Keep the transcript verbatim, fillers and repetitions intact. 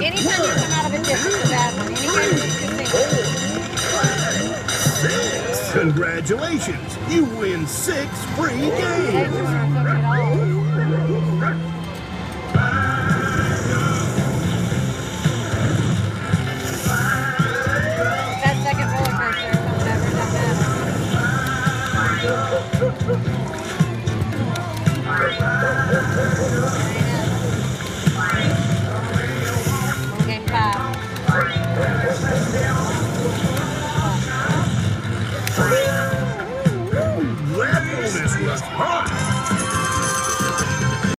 Anytime you come out of a dip, it's a bad one. Anytime you just Six. Congratulations! You win six free games. That second roller coaster, whatever, doesn't matter.